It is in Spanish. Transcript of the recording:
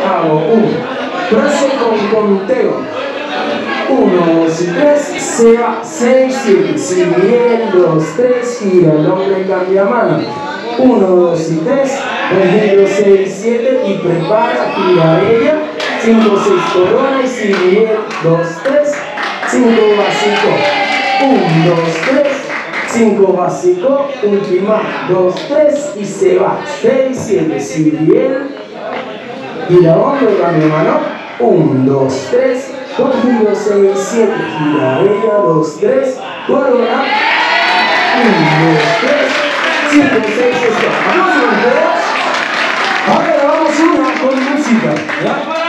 hago un brazo con conteo. 1, 2 y 3, se va, 6, 7, si bien, 2, 3, gira, el hombre cambia mano. 1, 2 y 3, 6, 7 y prepara, gira ella. 5, 6, corona y si bien, 2, 3, 5 básico. 1, 2, 3, 5 básico, última, 2, 3 y se va. 6, 7, si bien, gira hombre, cambia mano. 1, 2, 3, 4, 5, 6, 7, gira ella, 2, 3, corona, 1, 2, 3, 5, 6, 7, vamos a ver, ahora vamos una con música, ¿ya?